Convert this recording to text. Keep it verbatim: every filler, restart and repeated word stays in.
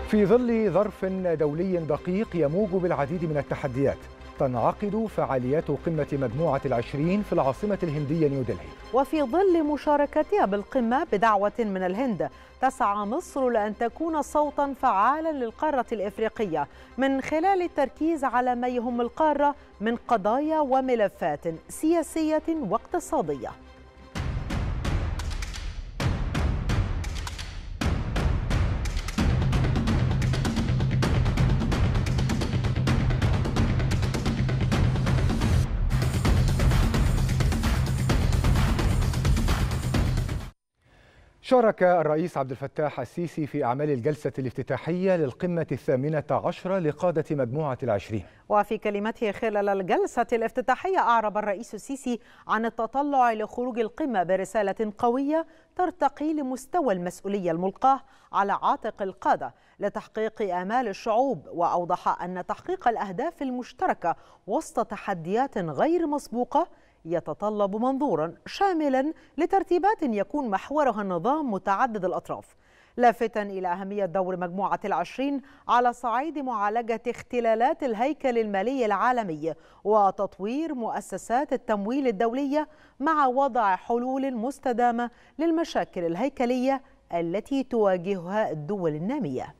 في ظل ظرف دولي دقيق يموج بالعديد من التحديات، تنعقد فعاليات قمة مجموعة العشرين في العاصمة الهندية نيودلهي. وفي ظل مشاركتها بالقمة بدعوة من الهند، تسعى مصر لأن تكون صوتا فعالا للقارة الإفريقية من خلال التركيز على ما يهم القارة من قضايا وملفات سياسية واقتصادية. شارك الرئيس عبد الفتاح السيسي في أعمال الجلسة الافتتاحية للقمة الثامنة عشرة لقادة مجموعة العشرين. وفي كلمته خلال الجلسة الافتتاحية أعرب الرئيس السيسي عن التطلع لخروج القمة برسالة قوية ترتقي لمستوى المسؤولية الملقاة على عاتق القادة لتحقيق آمال الشعوب، وأوضح أن تحقيق الأهداف المشتركة وسط تحديات غير مسبوقة يتطلب منظورا شاملا لترتيبات يكون محورها النظام متعدد الأطراف، لافتا إلى أهمية دور مجموعة العشرين على صعيد معالجة اختلالات الهيكل المالي العالمي وتطوير مؤسسات التمويل الدولية مع وضع حلول مستدامة للمشاكل الهيكلية التي تواجهها الدول النامية.